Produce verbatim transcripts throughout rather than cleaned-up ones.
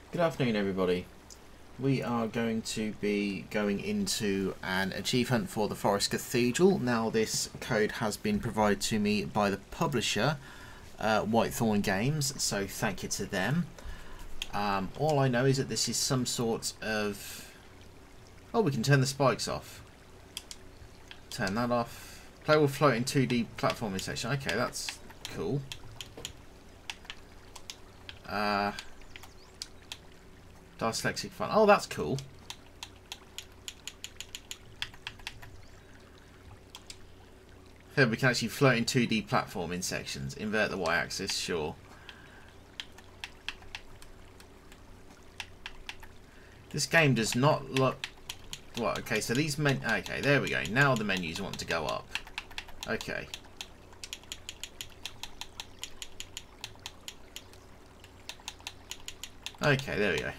Good afternoon, everybody. We are going to be going into an achieve hunt for the Forest Cathedral. Now, this code has been provided to me by the publisher, uh, Whitethorn Games, so thank you to them. Um, all I know is that this is some sort of... Oh, we can turn the spikes off. Turn that off. Play will float in two D platforming section. Okay, that's cool. Uh... Dyslexic fun. Oh, that's cool. So we can actually float in two D platforming sections. Invert the y-axis, sure. This game does not look... What? Okay, so these men... Okay, there we go. Now the menus want to go up. Okay. Okay, there we go.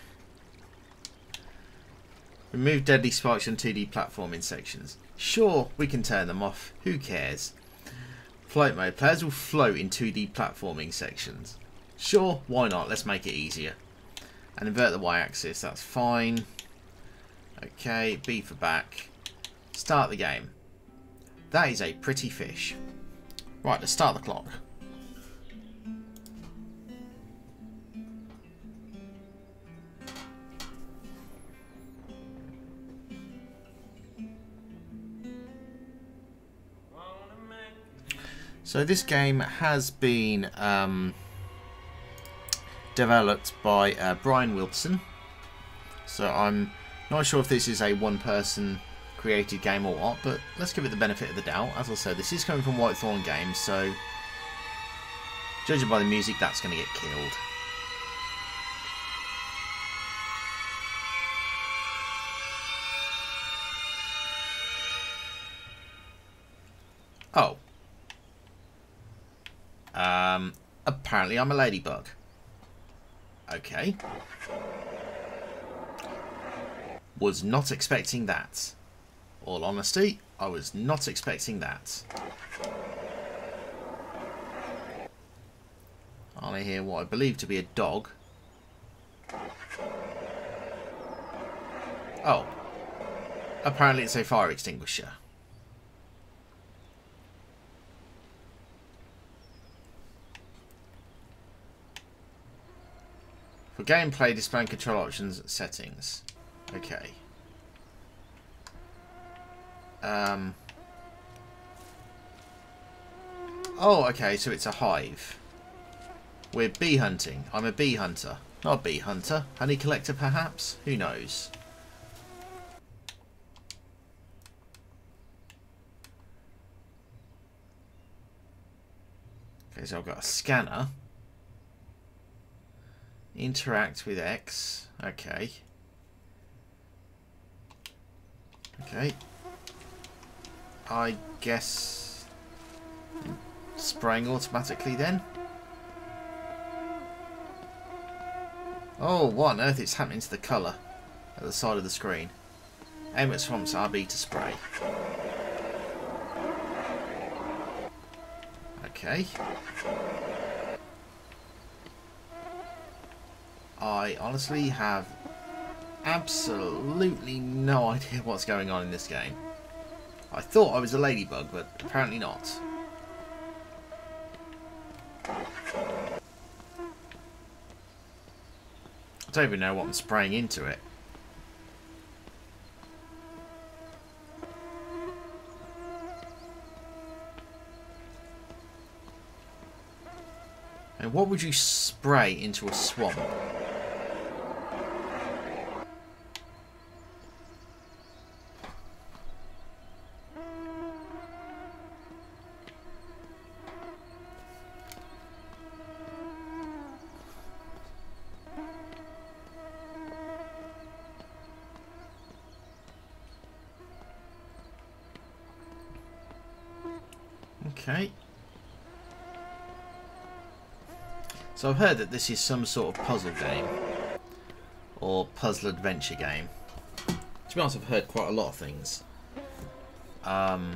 Remove deadly spikes on two D platforming sections. Sure, we can turn them off. Who cares? Float mode. Players will float in two D platforming sections. Sure, why not? Let's make it easier. And invert the y-axis. That's fine. Okay, B for back. Start the game. That is a pretty fish. Right, let's start the clock. So this game has been um, developed by uh, Brian Wilson. So I'm not sure if this is a one-person created game or what, but let's give it the benefit of the doubt. As I said, this is coming from Whitethorn Games, so judging by the music, that's going to get killed. Oh. Um, apparently I'm a ladybug. Okay. Was not expecting that. All honesty, I was not expecting that. I hear what I believe to be a dog. Oh. Apparently it's a fire extinguisher. For gameplay, display and control options, settings. Okay. Um. Oh, okay, so it's a hive. We're bee hunting. I'm a bee hunter. Not a bee hunter. Honey collector, perhaps? Who knows? Okay, so I've got a scanner. Interact with X. Okay. Okay. I guess spraying automatically then. Oh, what on earth is happening to the colour at the side of the screen? Aim at swamps R B to spray. Okay. I honestly have absolutely no idea what's going on in this game. I thought I was a ladybug, but apparently not. I don't even know what I'm spraying into it. And what would you spray into a swamp? Okay. So I've heard that this is some sort of puzzle game. Or puzzle adventure game. To be honest, I've heard quite a lot of things. Um,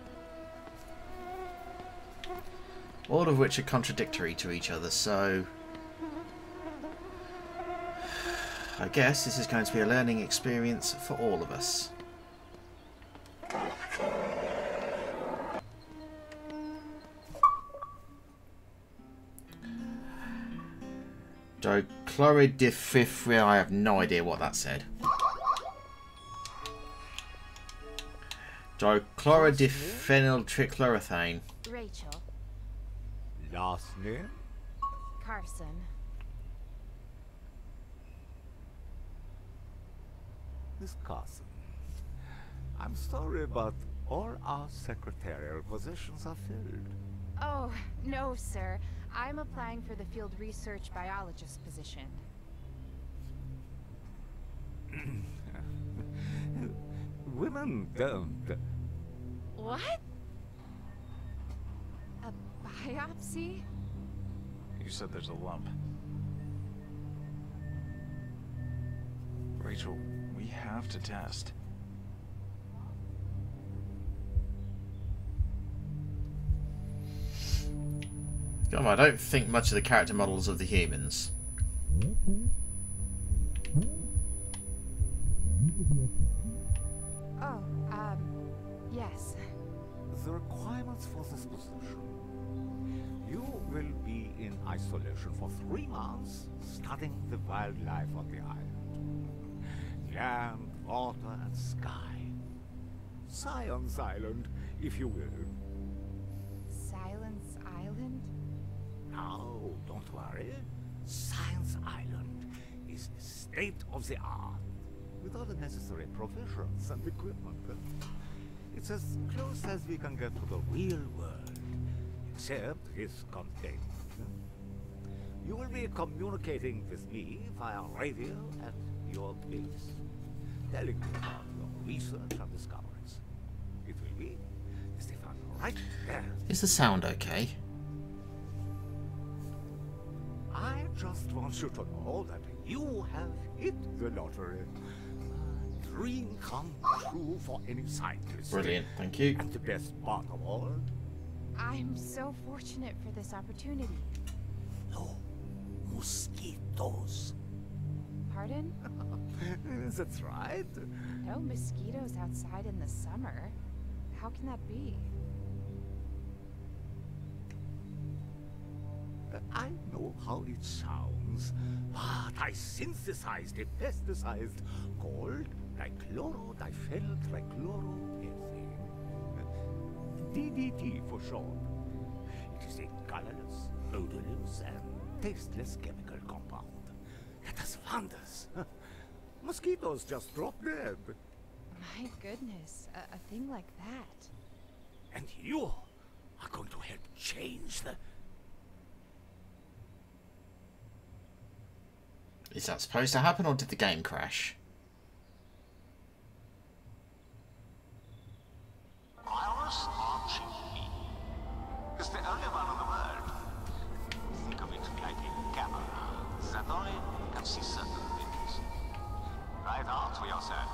all of which are contradictory to each other, so I guess this is going to be a learning experience for all of us. Dichlorodiphenyltri, I have no idea what that said. Dichlorodiphenyltrichloroethane. Rachel. Last name? Carson. Miss Carson. I'm sorry, but all our secretarial positions are filled. Oh, no, sir. I'm applying for the field research biologist position. Women don't. What? A biopsy? You said there's a lump. Rachel, we have to test. Come on, I don't think much of the character models of the humans. Oh, um, yes. The requirements for this position. You will be in isolation for three months, studying the wildlife on the island. Land, water, and sky. Science Island, if you will. Silence Island? No, don't worry. Science Island is state of the art, with all the necessary provisions and equipment. It's as close as we can get to the real world, except it's contained. You will be communicating with me via radio at your base, telling me about your research and discoveries. It will be Stefan right there. Is the sound okay? I just want you to know that you have hit the lottery. A dream come true for any scientist. Brilliant, thank you. And the best part of all, I'm so fortunate for this opportunity. no mosquitoes. Pardon? That's right. No mosquitoes outside in the summer. How can that be? I know how it sounds, but I synthesized a pesticide called dichlorodiphenyltrichloroethane. D D T for short. It is a colorless, odorless, and tasteless chemical compound that does wonders. Mosquitoes just drop dead. My goodness, a, a thing like that. And you are going to help change the... Is that supposed to happen, or did the game crash? Virus R G B is the only one in the world. Think of it like a camera that only can see certain things. Try it out for yourself.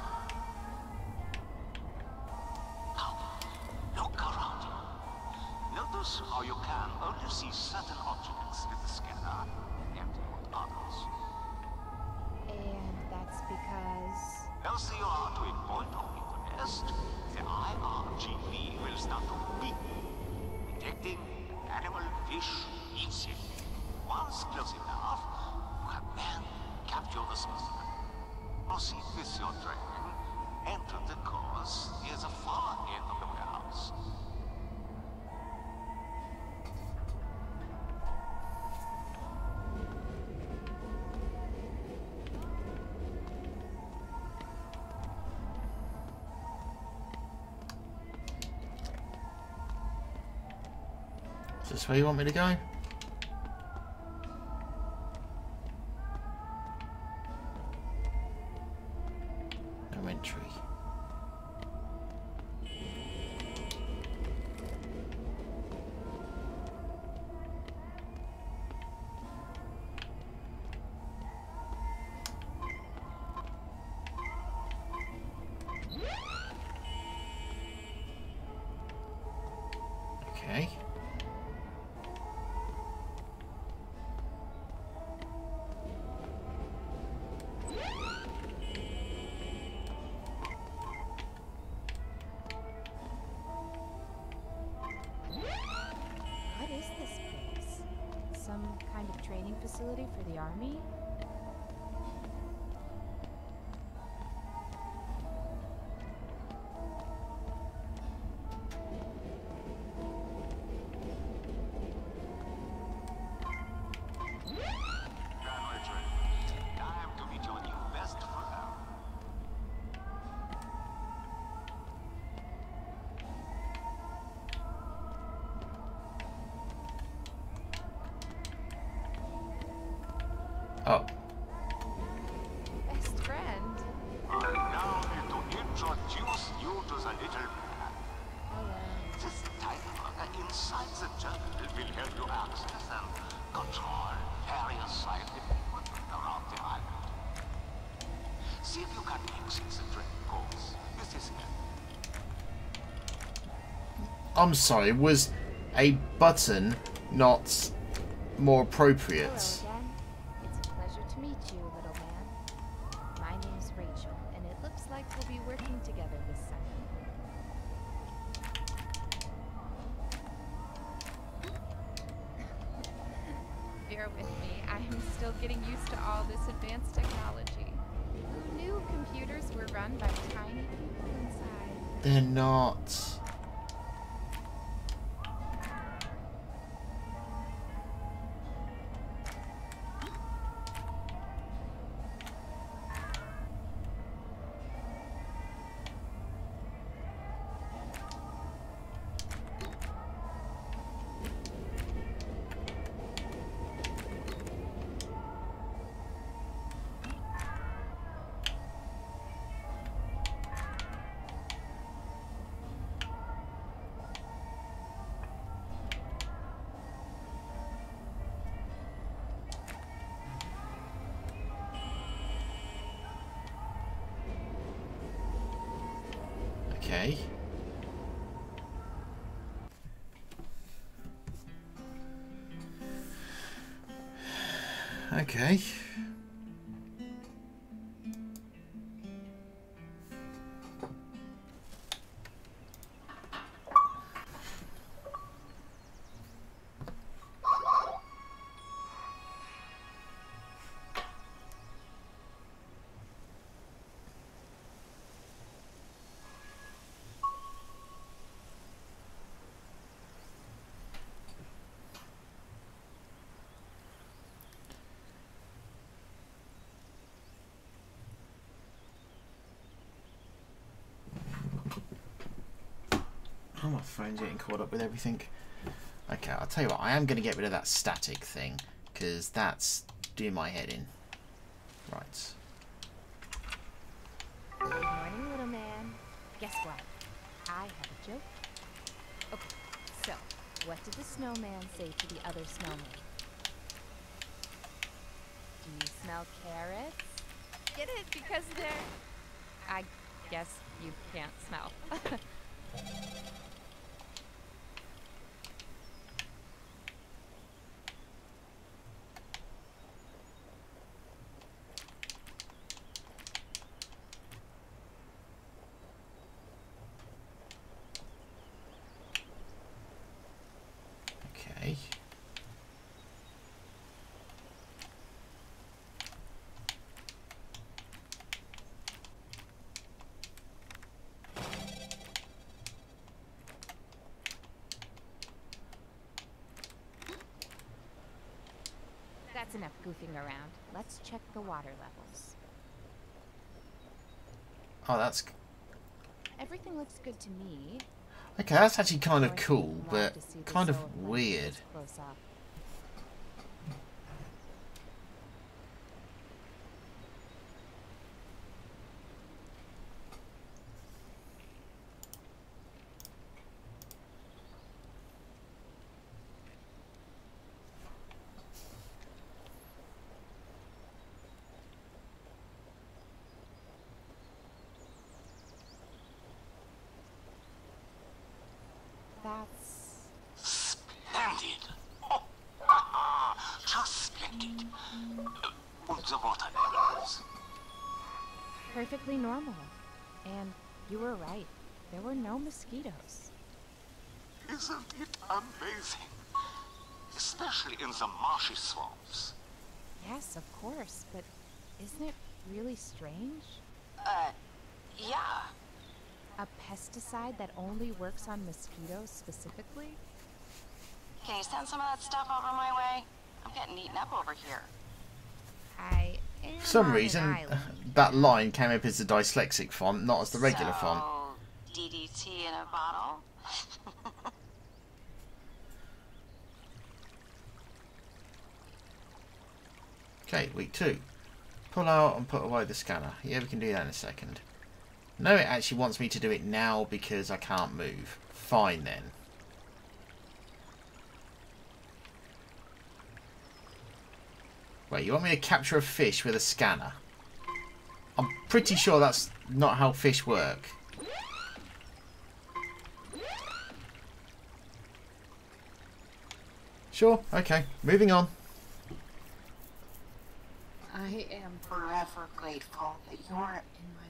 Now, look around you. Notice how you can only see certain objects with the scanner and others. And that's because... Closer you are to a point of interest, the I R G B will start to beep, detecting animal, fish, insect. Once close enough, you can then capture the specimen. Proceed with your dragon, enter the course near the far end of the warehouse. Is this where you want me to go? No entry. Okay. the army? Time to meet your new best friend. Oh, Best friend? I now need to introduce you to the little man. Hello. This tiny bugger inside the journal will help you access and control various science equipment around the island. See if you can exit the train course with his help. I'm sorry. Was a button not more Hello appropriate? again. It's a pleasure to meet you, little man. My name's Rachel, and it looks like we'll be working together this summer. Bear with me. I am still getting used to all this advanced technology. Who knew computers were run by tiny people inside? They're not. Okay. Okay. Oh, my phone's getting caught up with everything. Okay, I'll tell you what, I am going to get rid of that static thing, because that's doing my head in. Right. Good morning, little man. Guess what? I have a joke. Okay, so, what did the snowman say to the other snowman? Do you smell carrots? Get it? Because they're... I guess you can't smell. Okay. That's enough goofing around. Let's check the water levels. Oh, that's... Everything looks good to me. Okay, that's actually kind of Of course, cool, we'd love but to see the kind of solar flare weird. close up. That's... Splendid! Oh, just splendid. Uh, the water levels. perfectly normal. And you were right. There were no mosquitoes. Isn't it amazing? Especially in the marshy swamps. Yes, of course, but isn't it really strange? Uh, yeah. A pesticide that only works on mosquitoes specifically? Can you send some of that stuff over my way? I'm getting eaten up over here. I am For some on reason, an island. that line came up as the dyslexic font, not as the regular so, font. D D T in a bottle? Okay, week two. Pull out and put away the scanner. Yeah, we can do that in a second. No, it actually wants me to do it now because I can't move. Fine then. Wait, you want me to capture a fish with a scanner? I'm pretty sure that's not how fish work. Sure, okay, moving on. I am forever grateful that you're in my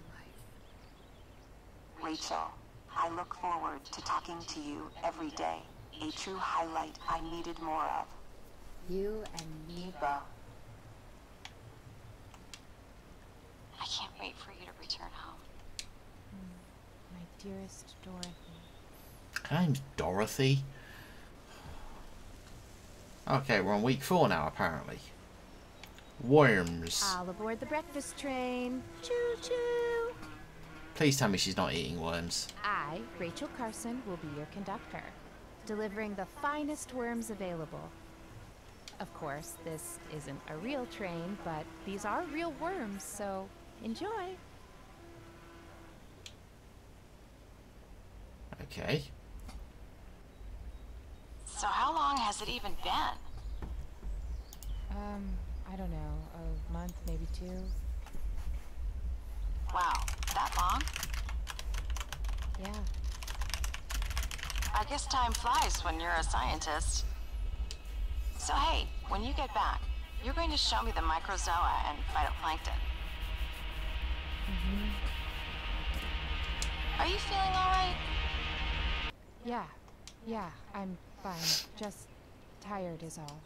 life. Rachel, I look forward to talking to you every day. A true highlight I needed more of. You and me both. I can't wait for you to return home. Mm, my dearest Dorothy. Her name's Dorothy. Okay, we're on week four now, apparently. Worms. All aboard the breakfast train. Choo choo. Please tell me she's not eating worms. I, Rachel Carson, will be your conductor, delivering the finest worms available. Of course, this isn't a real train, but these are real worms, so enjoy. Okay. So how long has it even been? Um, I don't know, a month, maybe two. Wow, that long? Yeah. I guess time flies when you're a scientist. So hey, when you get back, you're going to show me the microzoa and phytoplankton. Mm-hmm. Are you feeling alright? Yeah, yeah, I'm fine. Just tired is all.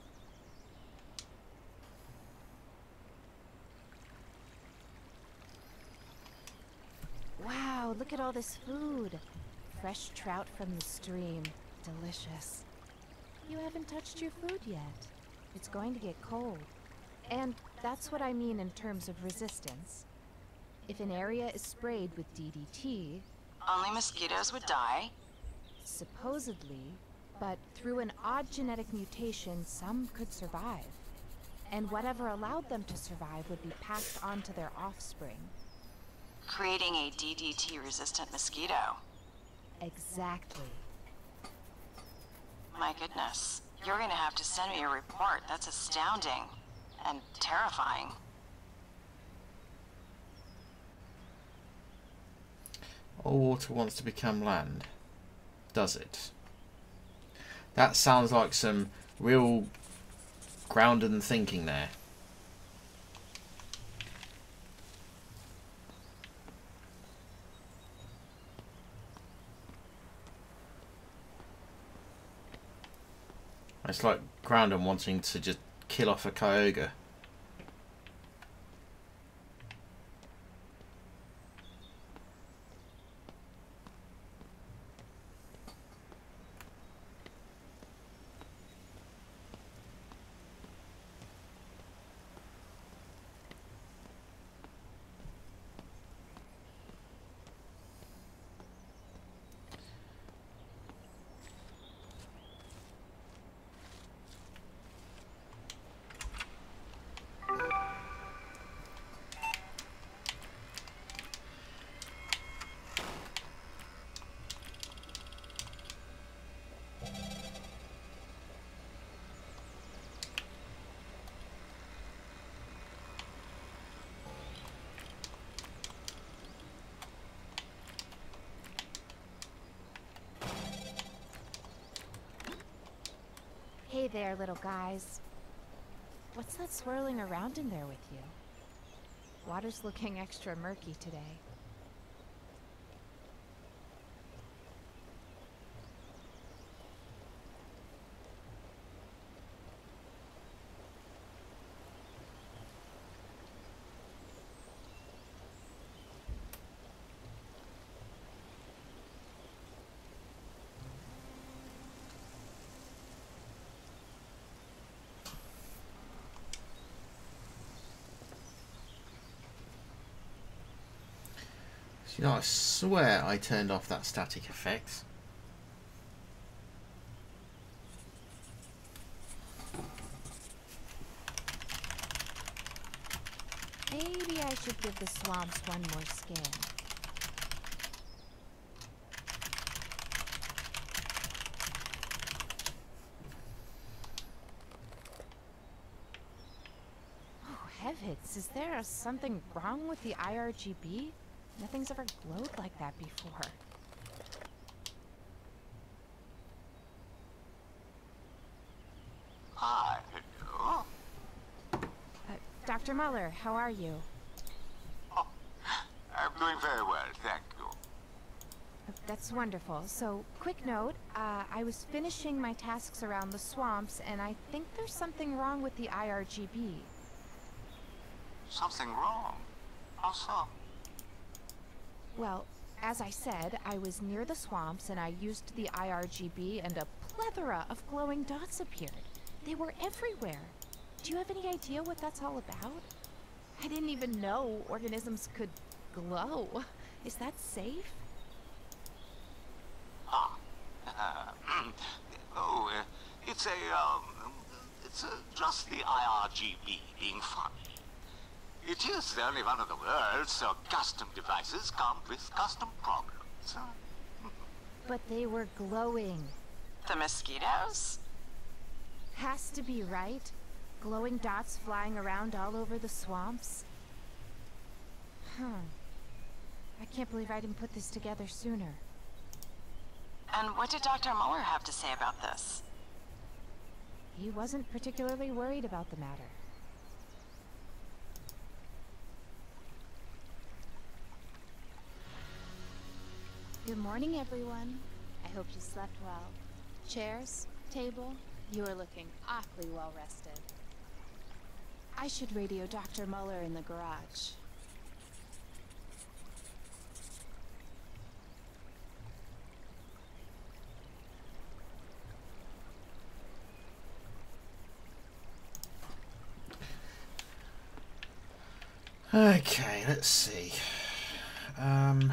Wow, look at all this food. Fresh trout from the stream. Delicious. You haven't touched your food yet. It's going to get cold. And that's what I mean in terms of resistance. If an area is sprayed with D D T... Only mosquitoes would die. Supposedly, but through an odd genetic mutation, some could survive. And whatever allowed them to survive would be passed on to their offspring. Creating a D D T-resistant mosquito. Exactly. My goodness. You're gonna have to send me a report. That's astounding. And terrifying. All water wants to become land. Does it? That sounds like some real grounded thinking there. It's like Groundon wanting to just kill off a Kyogre. Hey there, little guys. What's that swirling around in there with you? Water's looking extra murky today. You know, I swear I turned off that static effect. Maybe I should give the swamps one more scan. Oh, heavens, is there something wrong with the I R G B? Nothing's ever glowed like that before. Hi, hello. Uh, Doctor Muller, how are you? Oh, I'm doing very well, thank you. Uh, That's wonderful. So, quick note, uh, I was finishing my tasks around the swamps, and I think there's something wrong with the I R G B. Something wrong? How so? Well, as I said, I was near the swamps and I used the I R G B and a plethora of glowing dots appeared. They were everywhere. Do you have any idea what that's all about? I didn't even know organisms could glow. Is that safe? Ah. oh, uh, it's a, um, it's uh, just the I R G B being funny. It is only one of the world's, so custom devices come with custom problems. But they were glowing. The mosquitoes? Has to be, right? Glowing dots flying around all over the swamps. Huh. I can't believe I didn't put this together sooner. And what did Doctor Muller have to say about this? He wasn't particularly worried about the matter. Good morning, everyone. I hope you slept well. Chairs, table, you are looking awfully well rested. I should radio Doctor Muller in the garage. Okay, let's see. Um...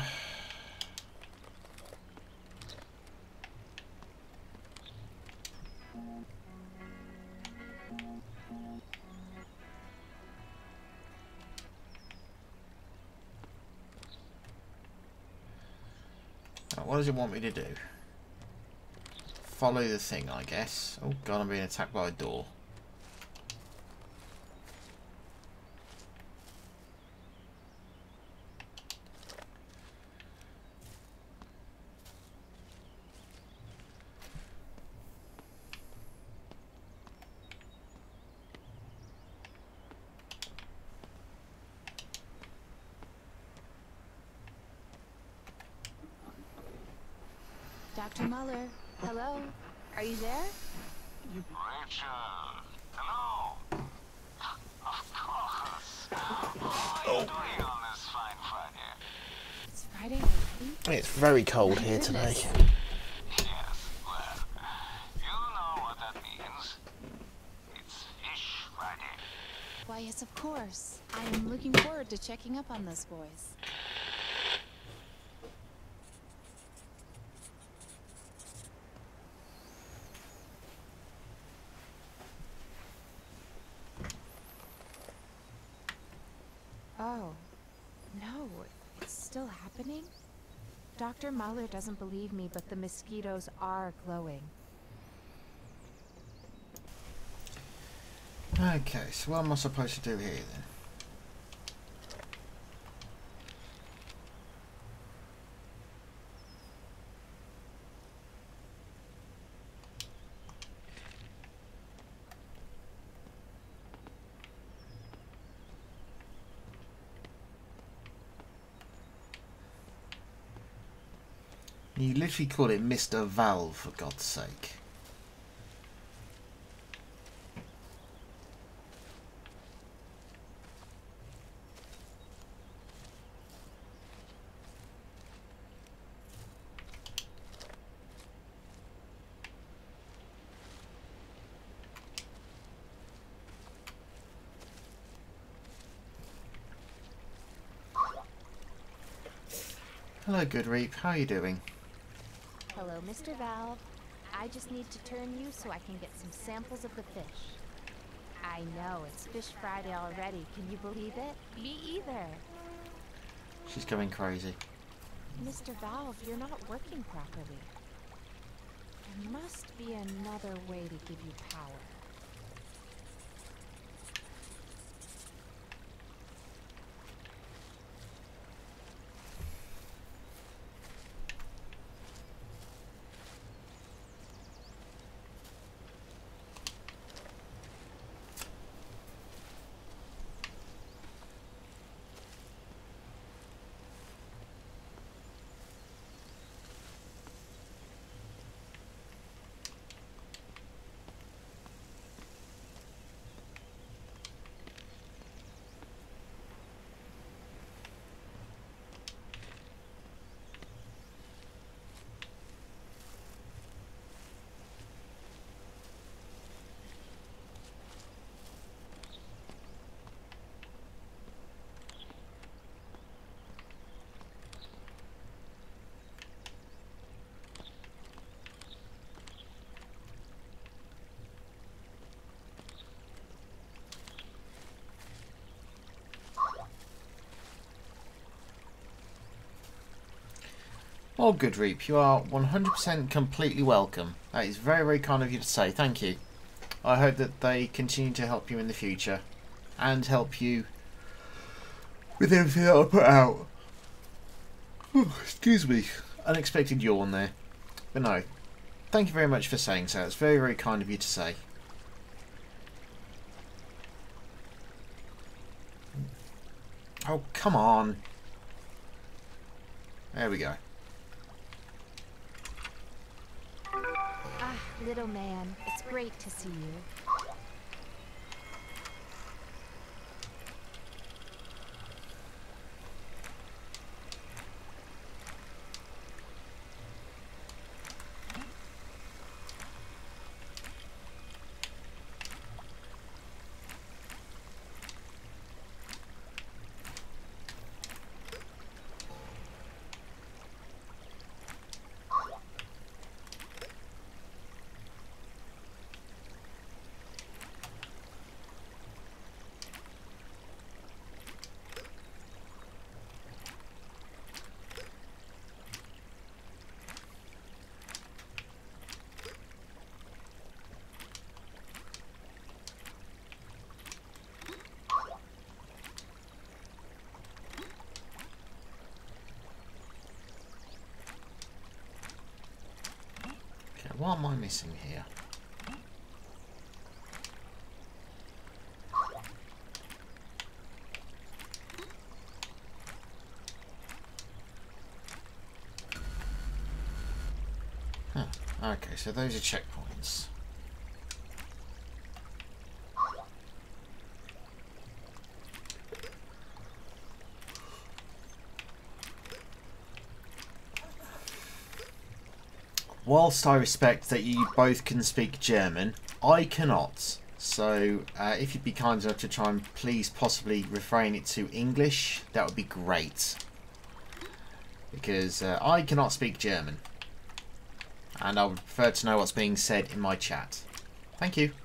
What does it want me to do? Follow the thing, I guess. Oh god, I'm being attacked by a door. Doctor Muller, hello? Are you there? Rachel, hello. Of course. How are you doing on this fine Friday? It's Friday already? It's very cold here today. Yes, well, you know what that means. It's Fish Friday. Why, yes, of course. I am looking forward to checking up on those boys. Oh, no, it's still happening? Doctor Muller doesn't believe me, but the mosquitoes are glowing. Okay, so what am I supposed to do here then? You literally call it Mister Valve, for God's sake. Hello, Good Reap. How are you doing? Hello, Mister Valve. I just need to turn you so I can get some samples of the fish. I know, it's Fish Friday already. Can you believe it? Me either. She's going crazy. Mister Valve, you're not working properly. There must be another way to give you power. Oh, Good Reap, you are one hundred percent completely welcome. That is very, very kind of you to say. Thank you. I hope that they continue to help you in the future. And help you with everything that I put out. Ooh, excuse me. Unexpected yawn there. But no. Thank you very much for saying so. It's very, very kind of you to say. Oh, come on. There we go. Ah, little man, it's great to see you. What am I missing here? Huh. Okay, so those are checkpoints. Whilst I respect that you both can speak German, I cannot. So uh, if you'd be kind enough to try and please possibly refrain it to English, that would be great. Because uh, I cannot speak German. And I would prefer to know what's being said in my chat. Thank you.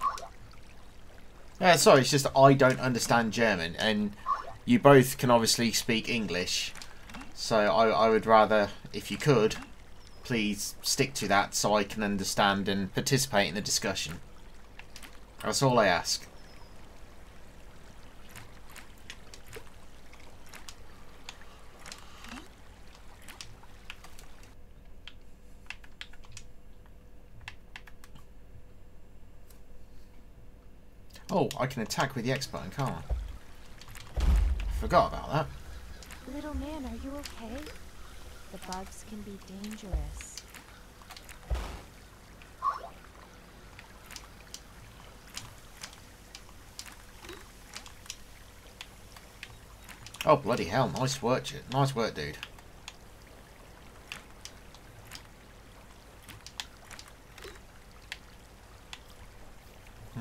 Yeah, sorry, it's just I don't understand German. And you both can obviously speak English. So I, I would rather, if you could, please stick to that so I can understand and participate in the discussion. That's all I ask. Oh, I can attack with the X button, can't I? Forgot about that. Little man, are you okay? The bugs can be dangerous. Oh, bloody hell. Nice work, nice work, dude. Hmm.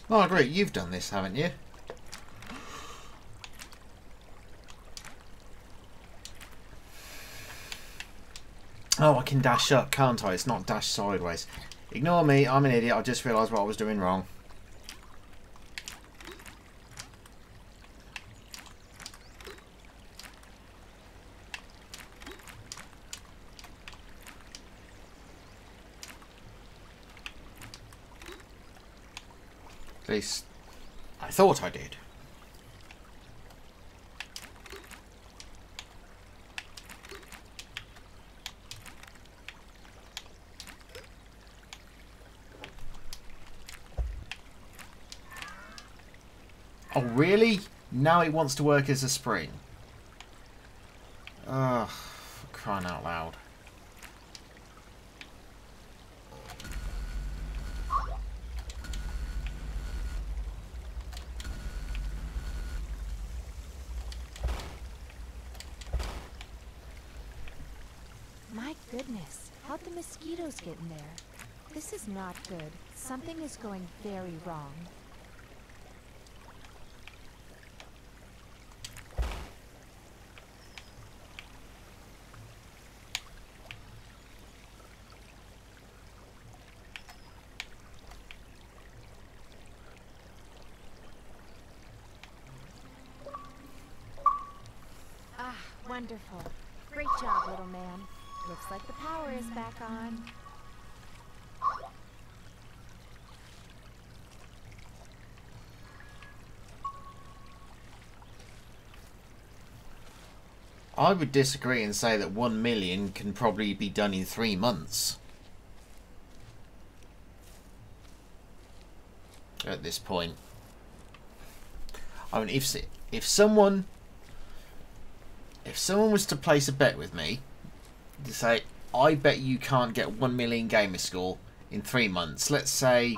Margaret, you've done this, haven't you? Oh, I can dash up, can't I? It's not dash sideways. Ignore me, I'm an idiot. I just realised what I was doing wrong. At least, I thought I did. Oh, really? Now it wants to work as a spring. Ugh, for crying out loud. My goodness, how'd the mosquitoes get in there? This is not good. Something is going very wrong. Ah, wonderful. Great job, little man. Looks like the power is back on. I would disagree and say that one million can probably be done in three months. At this point. I mean, if if someone if someone was to place a bet with me to say, I bet you can't get one million gamer score in three months. Let's say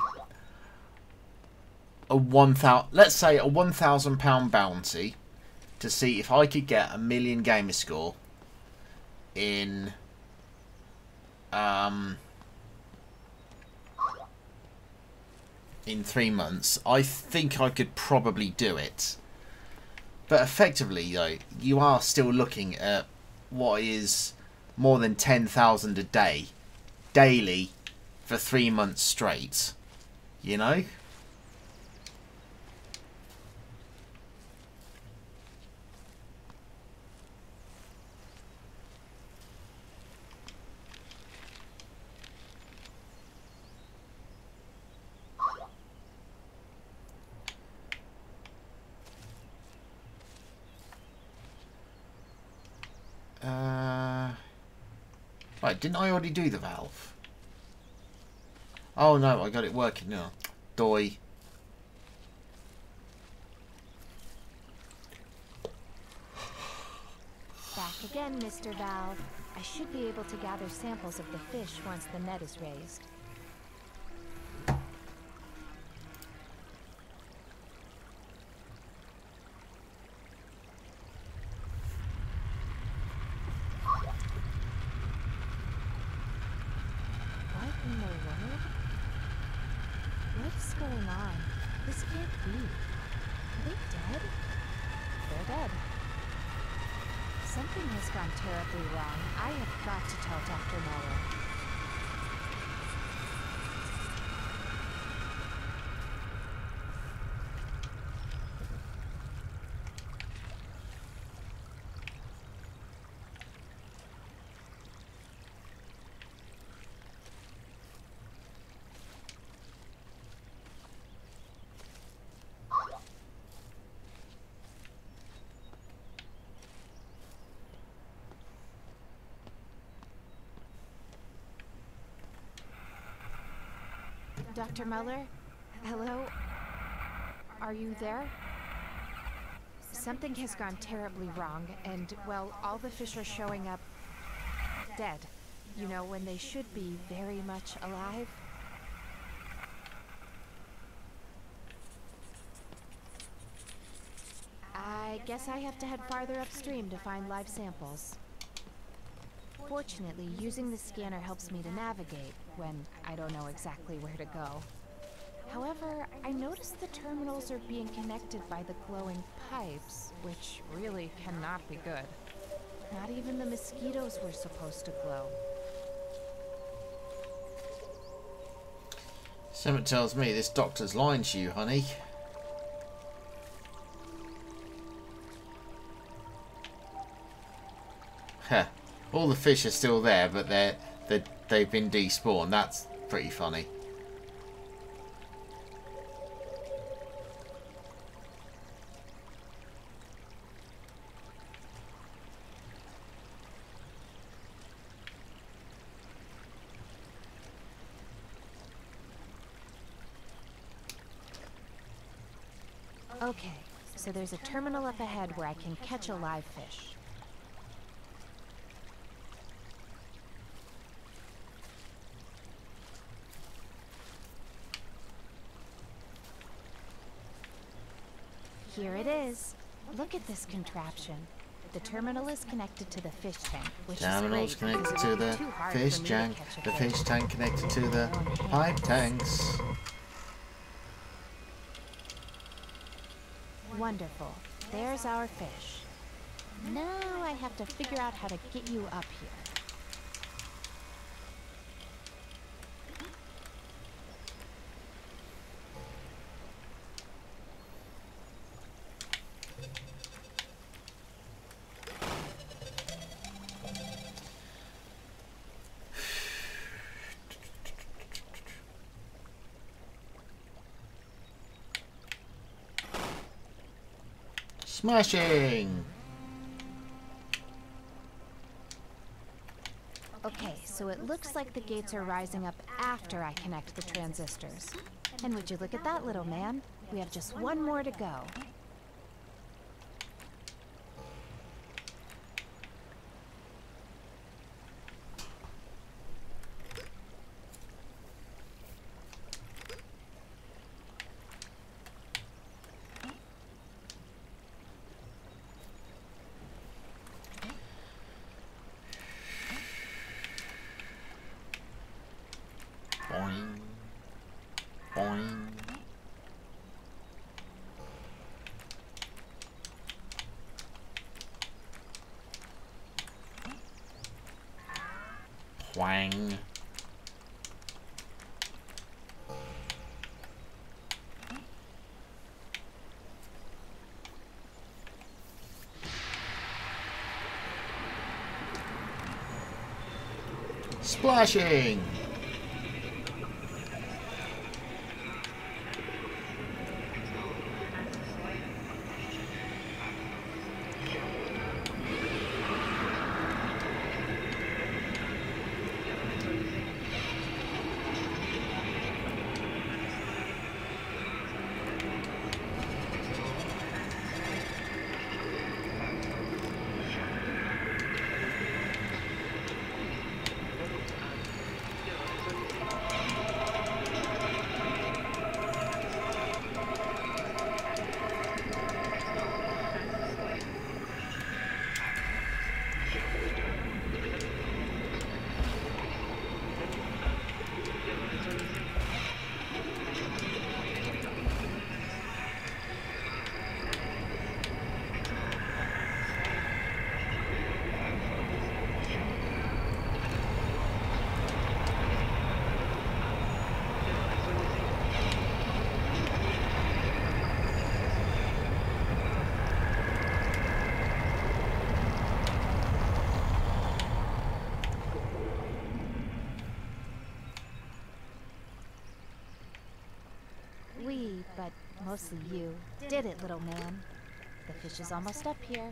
a one thousand. Let's say a one thousand pound bounty to see if I could get a million gamer score in um in three months. I think I could probably do it. But effectively, though, you are still looking at what is more than ten thousand a day, daily, for three months straight. You know? Uh, right, didn't I already do the valve? Oh no, I got it working now. Doi. Back again, Mister Valve. I should be able to gather samples of the fish once the net is raised. What in the world? What is going on? This can't be. Are they dead? They're dead. Something has gone terribly wrong. I have got to tell Doctor Muller. Doctor Muller? Hello? Are you there? Something has gone terribly wrong, and, well, all the fish are showing up dead. You know, when they should be very much alive. I guess I have to head farther upstream to find live samples. Fortunately, using the scanner helps me to navigate when I don't know exactly where to go. However, I noticed the terminals are being connected by the glowing pipes, which really cannot be good. Not even the mosquitoes were supposed to glow. Something tells me this doctor's lying to you, honey. Heh. All the fish are still there, but they're, they're, they've been despawned. That's pretty funny. Okay, so there's a terminal up ahead where I can catch a live fish. Here it is. Look at this contraption. The terminal is connected to the fish tank, which Terminal's is great connected because to it would the be too hard fish for me to tank. catch a The fish fish tank connected to the with my own pipe hands. tanks. Wonderful. There's our fish. Now I have to figure out how to get you up here. Smashing! Okay, so it looks like the gates are rising up after I connect the transistors. And would you look at that, little man? We have just one more to go. Boing. Boing. Whang. Splashing. We, but mostly you, did it, little man. The fish is almost up here.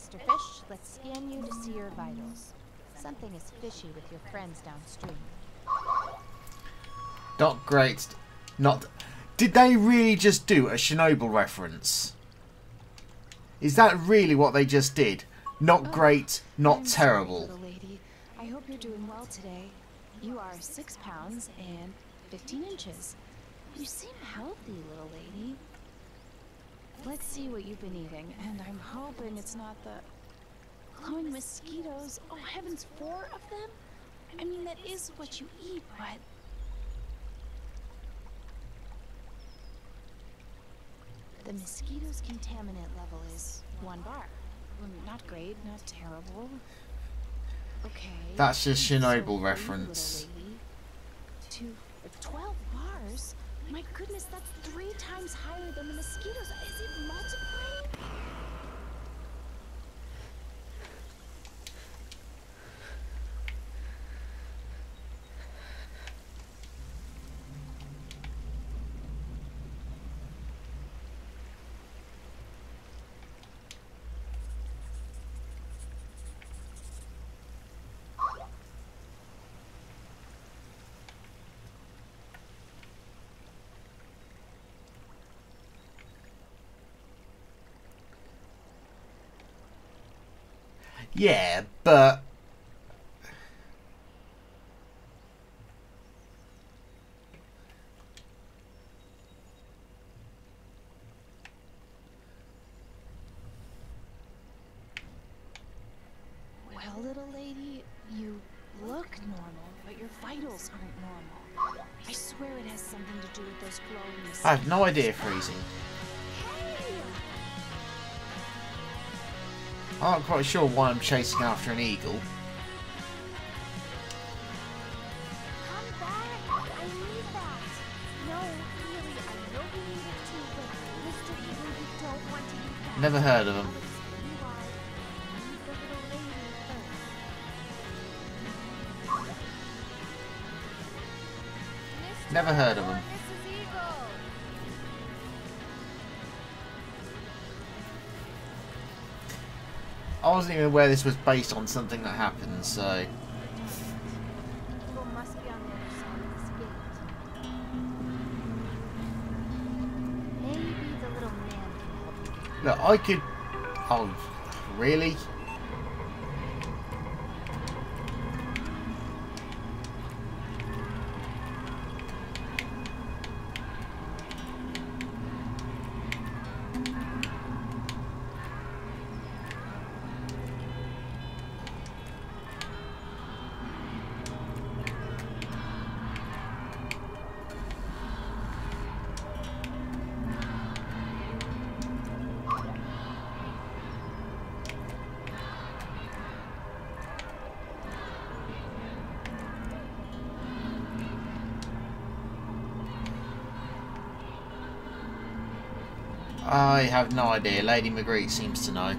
Mister Fish, let's scan you to see your vitals. Something is fishy with your friends downstream. Not great. Not... Did they really just do a Chernobyl reference? Is that really what they just did? Not great, not I'm terrible. Sorry, little lady. I hope you're doing well today. You are six pounds and fifteen inches. You seem healthy, little lady. Let's see what you've been eating, and I'm hoping it's not the glowing mosquitoes. Oh heavens, four of them? I mean, that is what you eat, but... The mosquito's contaminant level is one bar. Well, not great, not terrible. Okay. That's just I'm Chernobyl sorry, reference. little lady. Two, twelve bars? My goodness, that's three times higher than the mosquitoes. Is it multiplying? Yeah, but... Well, little lady, you look normal, but your vitals aren't normal. I swear it has something to do with those glowing mosquitoes. I have no idea, Freezing. I'm not quite sure why I'm chasing after an eagle. Come back! I need that! No, really, I know we need it too, but Mister Eagle, we don't want to eat that. Never heard of them. You are. Leave the little lady first. Never heard of them. Missus Eagle! I wasn't even aware this was based on something that happened, so... Eagle must be on the other side of this gate. Maybe the little man can help you. Look, I could... Oh, really? I have no idea. Lady Magritte seems to know.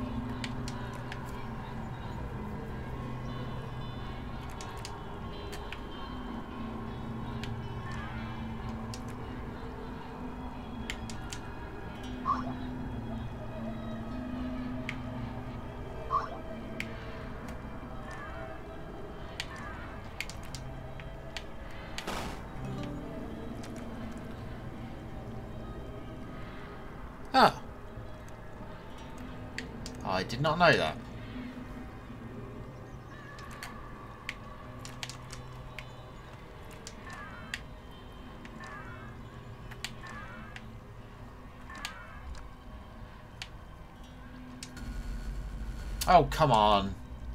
Ah. I did not know that. Oh, come on.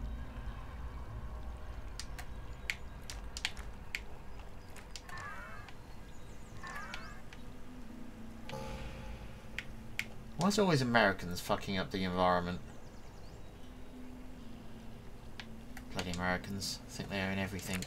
Why is it always Americans fucking up the environment? Bloody Americans. Think they own everything.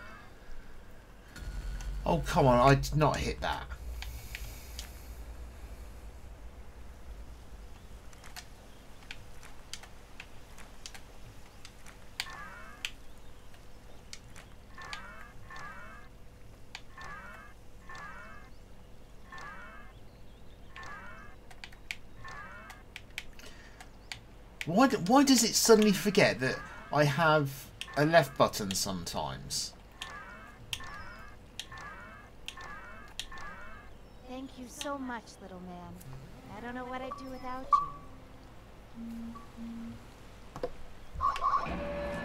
Oh, come on, I did not hit that. Why, do, why does it suddenly forget that I have a left button sometimes? Thank you so much, little man. I don't know what I'd do without you.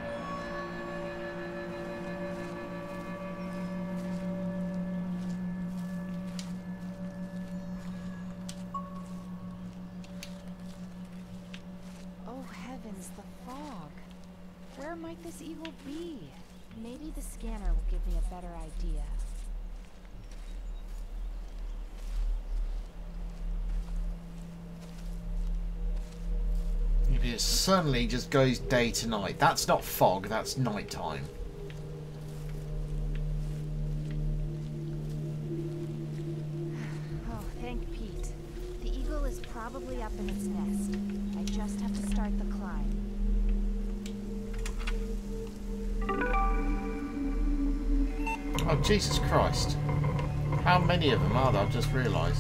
Oh heavens, the fog. Where might this eagle be? Maybe the scanner will give me a better idea. It suddenly just goes day to night. That's not fog, that's night time. Oh, thank Pete. The eagle is probably up in its nest. I just have to start the climb. Oh, Jesus Christ. How many of them are there? I've just realised.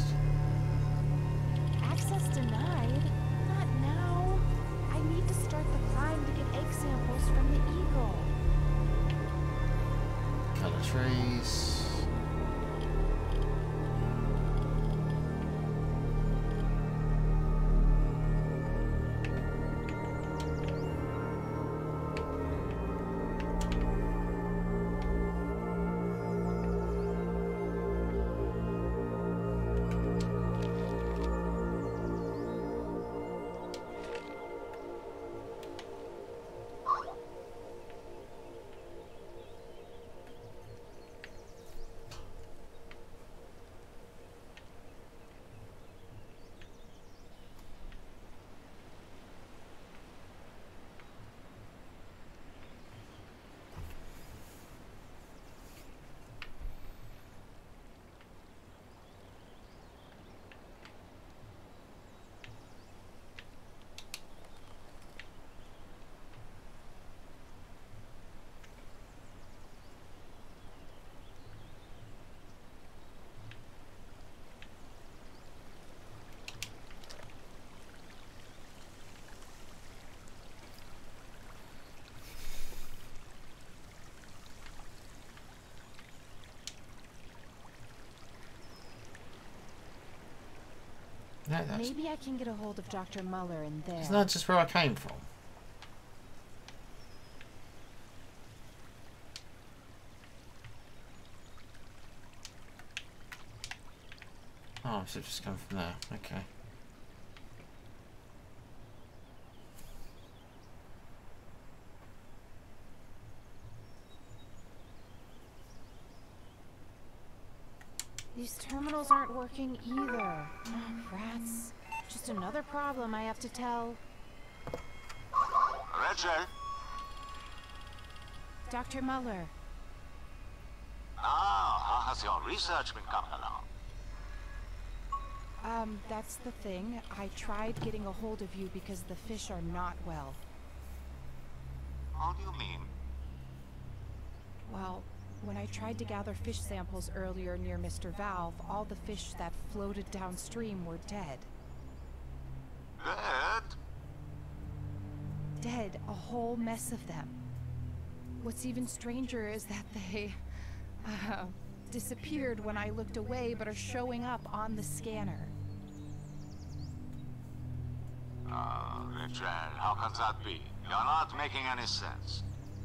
Access denied? Not now. I need to start the climb to get egg samples from the eagle. Colour trees. No, that's... Maybe I can get a hold of Doctor Muller in there. Isn't that just where I came from? Oh, so just come from there. Okay. These terminals aren't working either. Oh, rats. Just another problem I have to tell. Rachel? Doctor Muller. Ah, how has your research been coming along? Um, that's the thing. I tried getting a hold of you because the fish are not well. How do you mean? Well, when I tried to gather fish samples earlier near Mister Valve, all the fish that floated downstream were dead. Dead? Dead, a whole mess of them. What's even stranger is that they uh, disappeared when I looked away, but are showing up on the scanner. Ah, uh, Rachel, how can that be? You're not making any sense.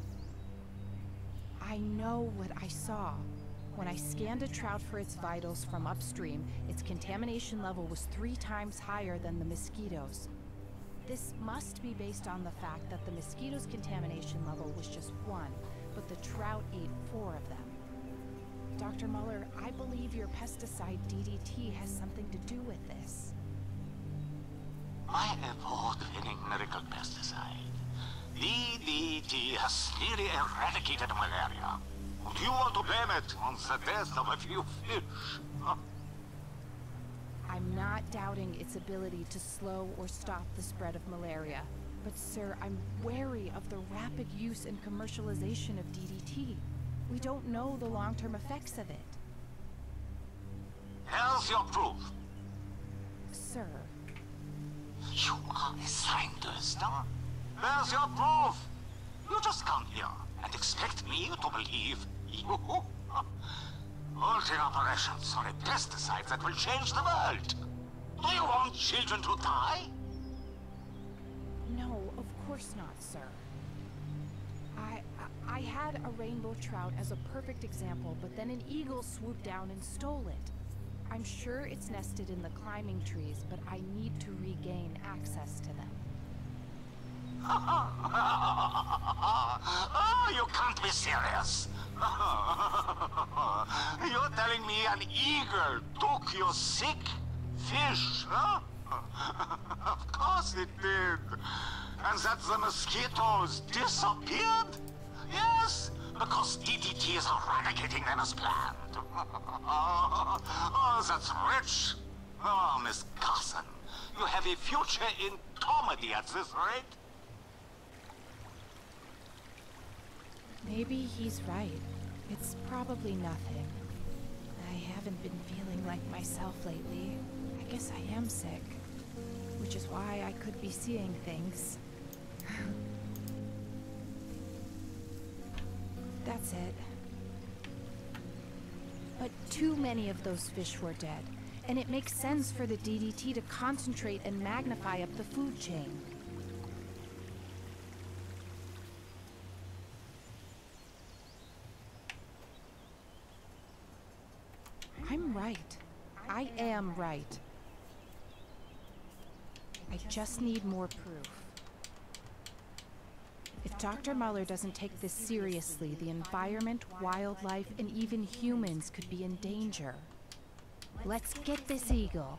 I know what I saw. When I scanned a trout for its vitals from upstream, its contamination level was three times higher than the mosquitoes. This must be based on the fact that the mosquito's contamination level was just one, but the trout ate four of them. Doctor Muller, I believe your pesticide D D T has something to do with this. My award-winning miracle pesticide. D D T has nearly eradicated malaria. Do you want to blame it on the death of a few fish? Huh? I'm not doubting its ability to slow or stop the spread of malaria. But sir, I'm wary of the rapid use and commercialization of D D T. We don't know the long-term effects of it. Here's your proof. Sir. You are a scientist, huh? There's your proof. You just come here and expect me to believe you. Halting operations on a pesticide that will change the world. Do you want children to die? No, of course not, sir. I, I I had a rainbow trout as a perfect example, but then an eagle swooped down and stole it. I'm sure it's nested in the climbing trees, but I need to regain access to them. Oh, you can't be serious. You're telling me an eagle took your sick fish, huh? Of course it did. And that the mosquitoes disappeared? Yes, because D D T is eradicating them as planned. Oh, that's rich. Oh, Miss Carson, you have a future in comedy at this rate. Maybe he's right. It's probably nothing. I haven't been feeling like myself lately. I guess I am sick. Which is why I could be seeing things. That's it. But too many of those fish were dead, and it makes sense for the D D T to concentrate and magnify up the food chain. I'm right. I am right. I just need more proof. If Doctor Muller doesn't take this seriously, the environment, wildlife, and even humans could be in danger. Let's get this eagle.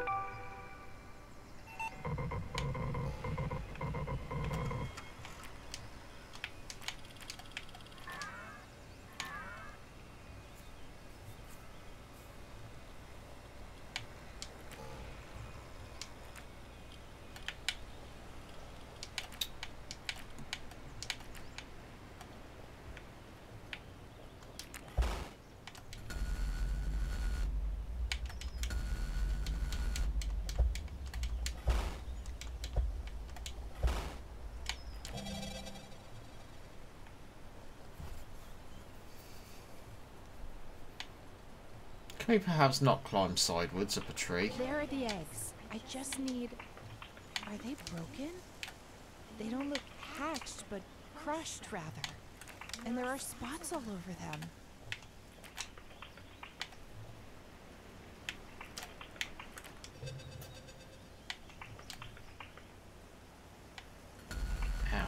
Can we perhaps not climb sidewards up a tree? There are the eggs. I just need... Are they broken? They don't look hatched, but crushed, rather. And there are spots all over them. Ow.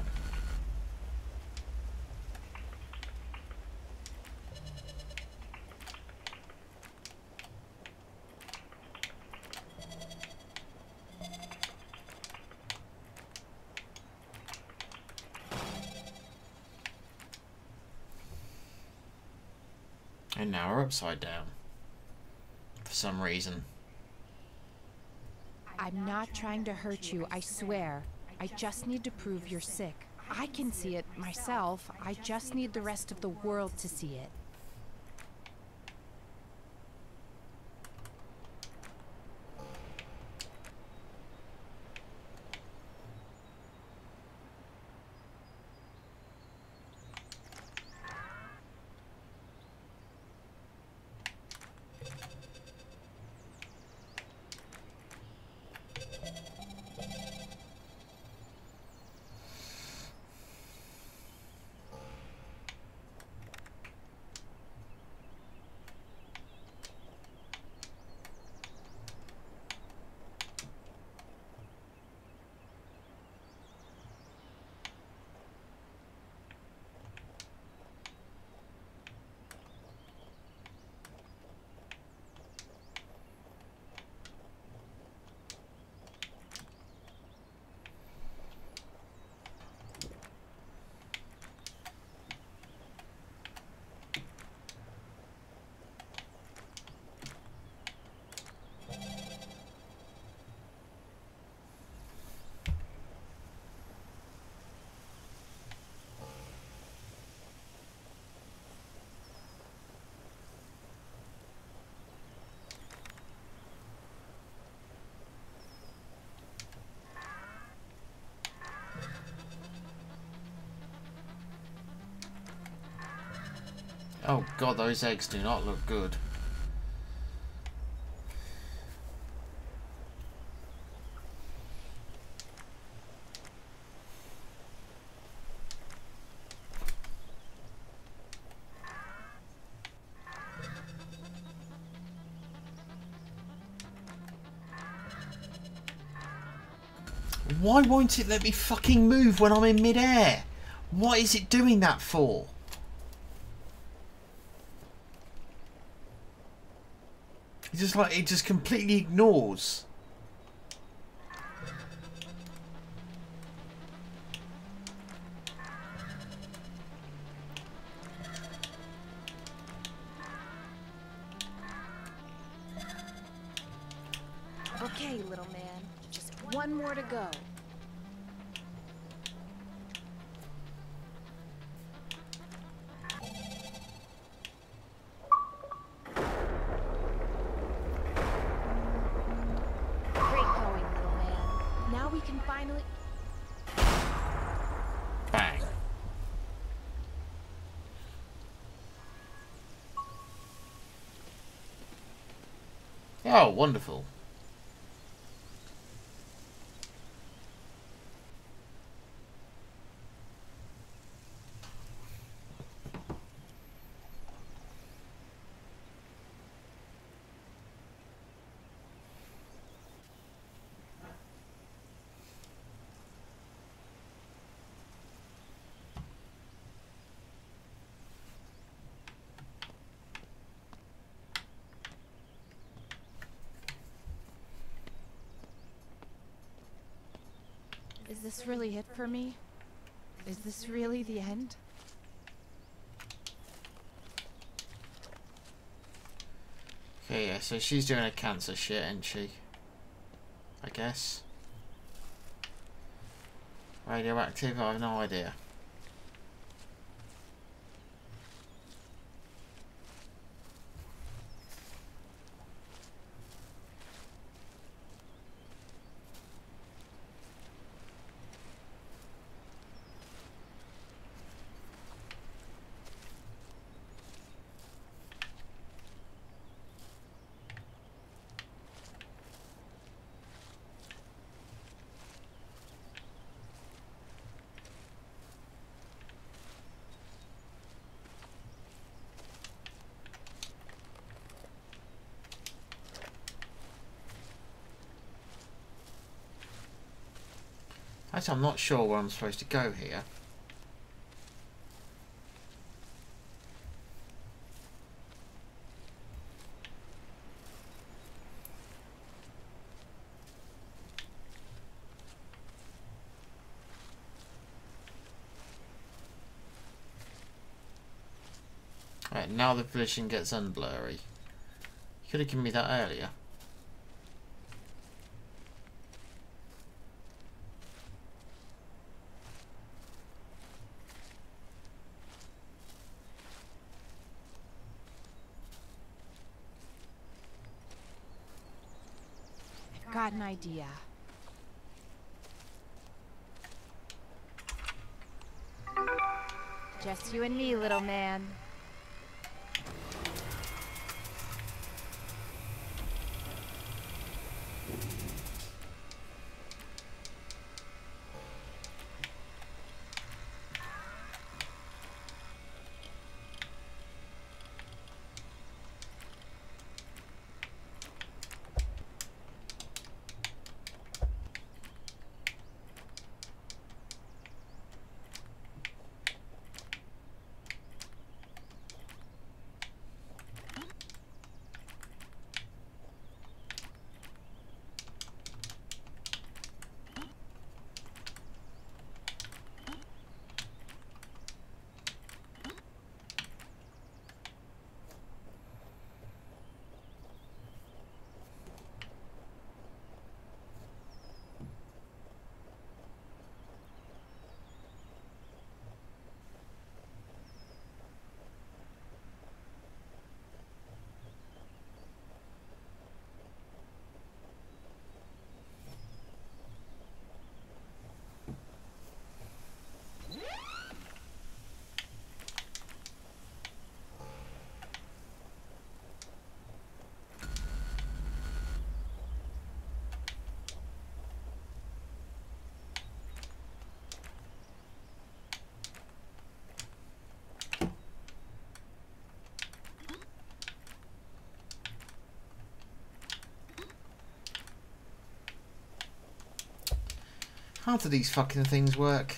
And now we're upside down. For some reason. I'm not trying to hurt you, I swear. I just need to prove you're sick. I can see it myself. I just need the rest of the world to see it. Oh god, those eggs do not look good. Why won't it let me fucking move when I'm in mid-air? What is it doing that for? It's just like, it just completely ignores. Okay, little man. Just one more to go. Great going, little man. Now we can finally... Bang. Oh, wonderful. Is this really it for me? Is this really the end? Okay, yeah, so she's doing a cancer shit, isn't she? I guess. Radioactive? I have no idea. Actually, I'm not sure where I'm supposed to go here. Right, now the position gets unblurry. You could have given me that earlier. I've got an idea. Just you and me, little man. How do these fucking things work?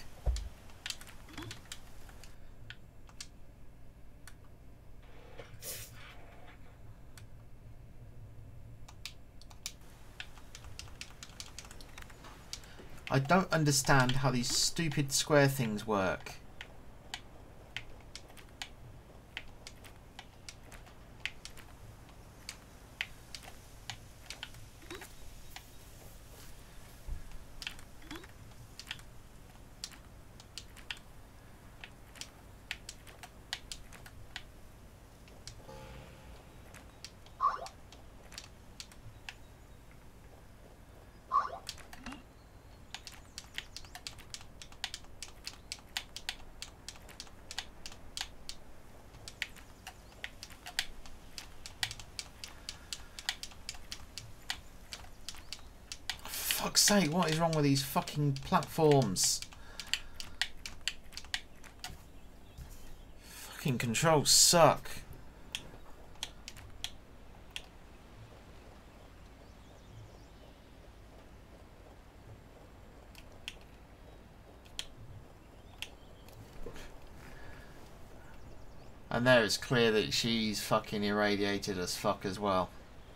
I don't understand how these stupid square things work. Fuck's sake, what is wrong with these fucking platforms? Fucking controls suck. And there it's clear that she's fucking irradiated as fuck as well.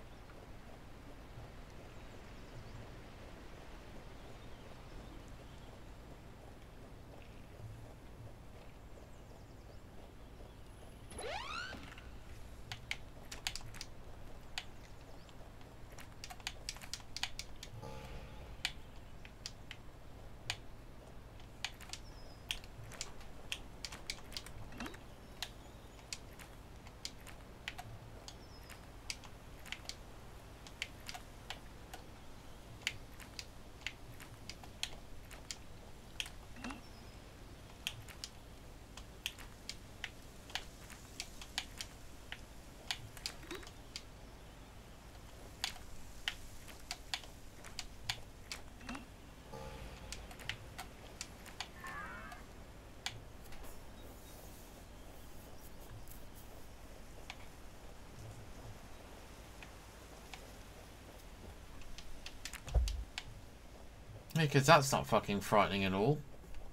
Because that's not fucking frightening at all.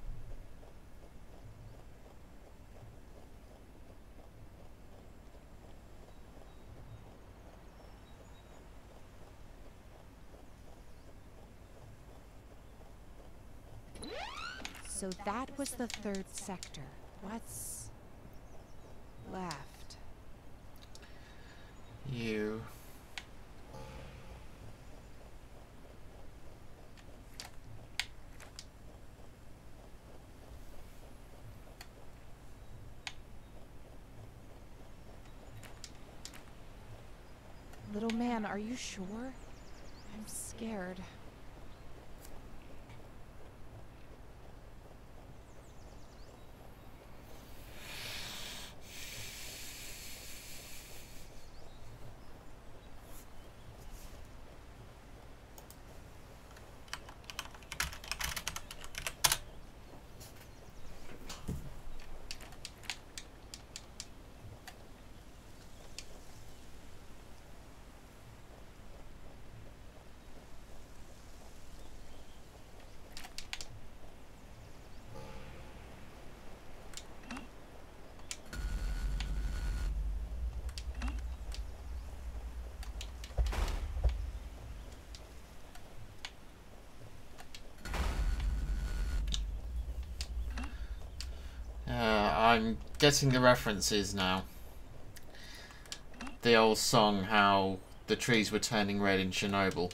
So that was the third sector. What's left? You. Little man, are you sure? I'm scared. I'm getting the references now. The old song, how the trees were turning red in Chernobyl.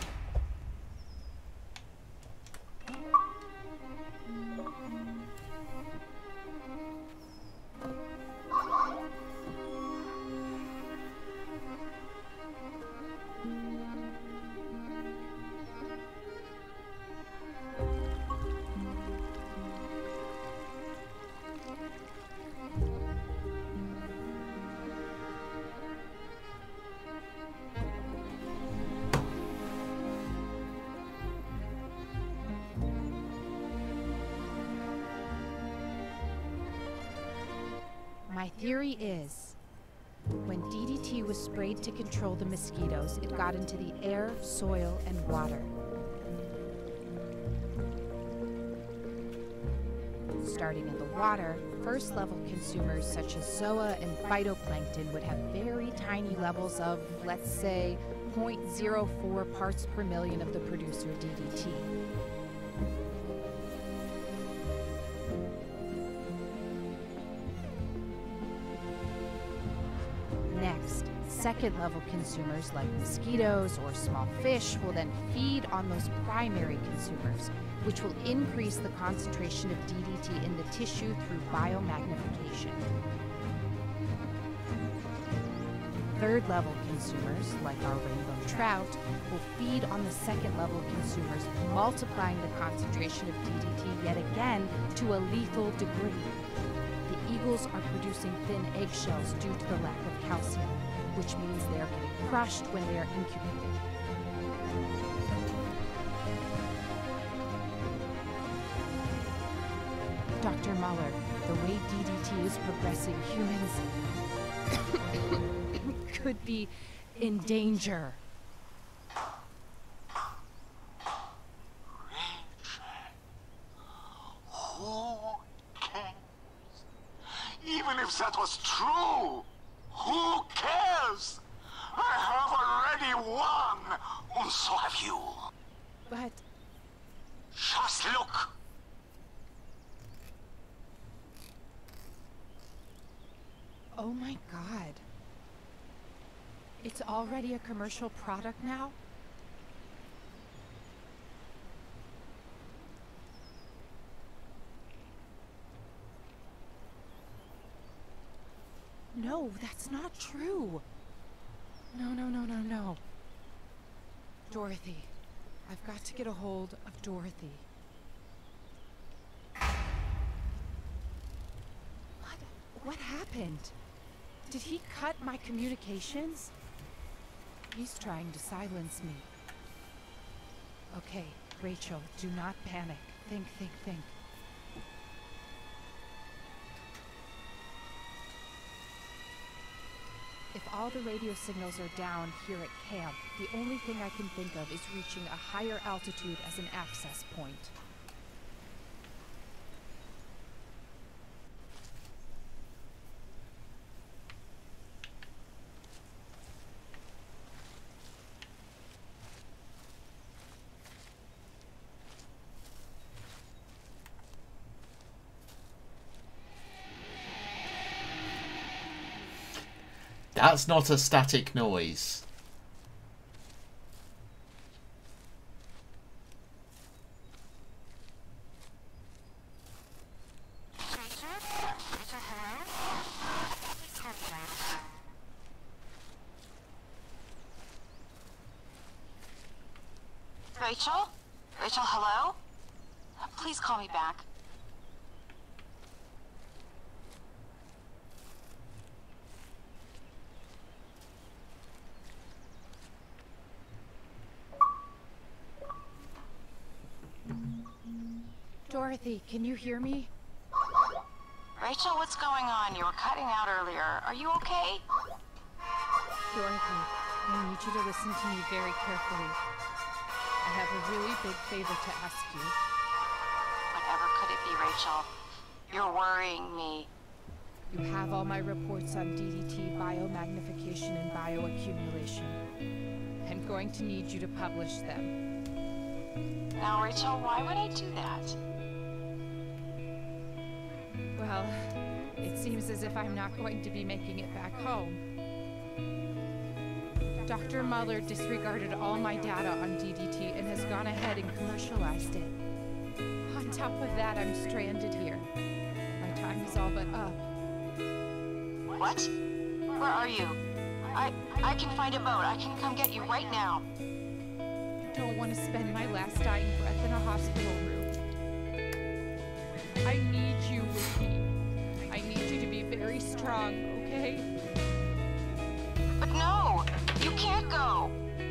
My theory is, when D D T was sprayed to control the mosquitoes, it got into the air, soil, and water. starting in the water, first-level consumers such as zoa and phytoplankton would have very tiny levels of, let's say, zero point zero four parts per million of the producer D D T. Next, second-level consumers like mosquitoes or small fish will then feed on those primary consumers, which will increase the concentration of D D T in the tissue through biomagnification. Third-level consumers, like our rainbow trout, will feed on the second-level consumers, multiplying the concentration of D D T yet again to a lethal degree. The eagles are producing thin eggshells due to the lack of calcium, which means they are getting crushed when they are incubated. Doctor Muller, the way D D T is progressing, humans could be in danger. Who cares? Even if that was true, who cares? I have already won, and so have you. But Just look. oh my god. It's already a commercial product now? No, that's not true. No, no, no, no, no. Dorothy. I've got to get a hold of Dorothy. What? What happened? Did he cut my communications? He's trying to silence me. Okay, Rachel, do not panic. Think, think, think. If all the radio signals are down here at camp, the only thing I can think of is reaching a higher altitude as an access point. That's not a static noise. Rachel? Rachel, hello? Please call me back. Dorothy, can you hear me? Rachel, what's going on? You were cutting out earlier. Are you okay? Dorothy, I need you to listen to me very carefully. I have a really big favor to ask you. Whatever could it be, Rachel? You're worrying me. You have all my reports on D D T biomagnification and bioaccumulation. I'm going to need you to publish them. Now, Rachel, why would I do that? Well, it seems as if I'm not going to be making it back home. Doctor Muller disregarded all my data on D D T and has gone ahead and commercialized it. On top of that, I'm stranded here. My time is all but up. What? Where are you? I I can find a boat. I can come get you right now. I don't want to spend my last dying breath in a hospital room. I need you with me. I need you to be very strong, okay? But no! You can't go!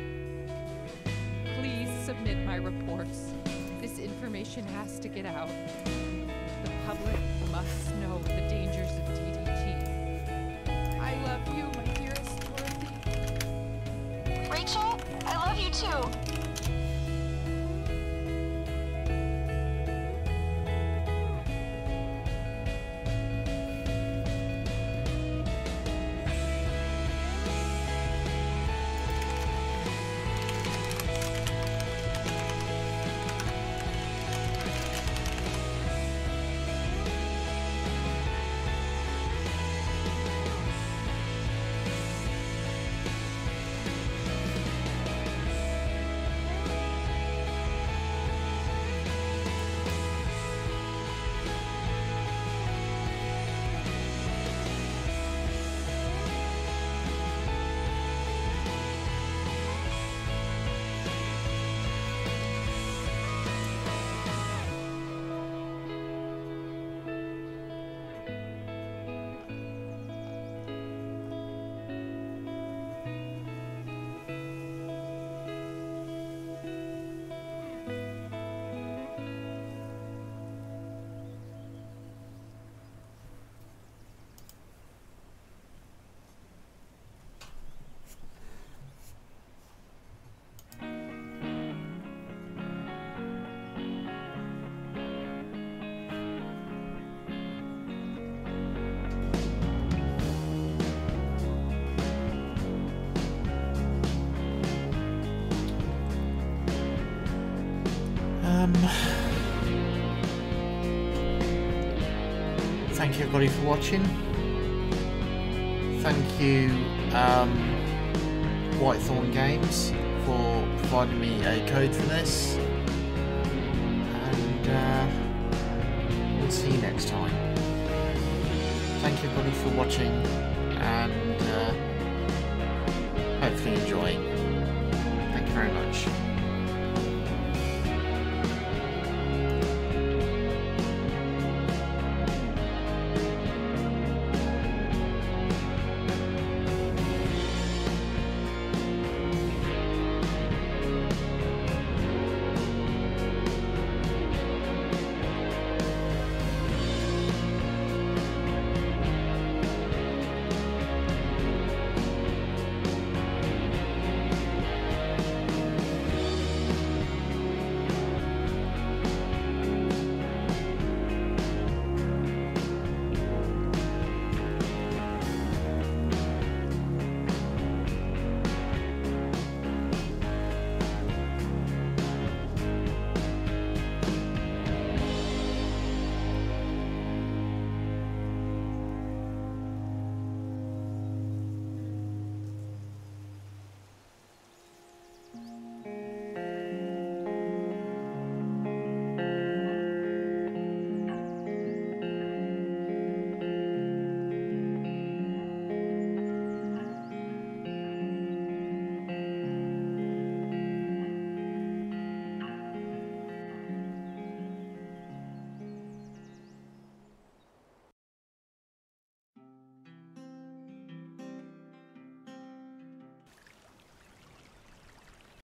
Please submit my reports. This information has to get out. The public must know the dangers of D D T. I love you, my dearest Dorothy. Rachel, I love you too. Um, thank you everybody for watching. Thank you um, Whitethorn Games for providing me a code for this. And uh, we'll see you next time. Thank you everybody for watching, and uh, hopefully enjoying. Thank you very much.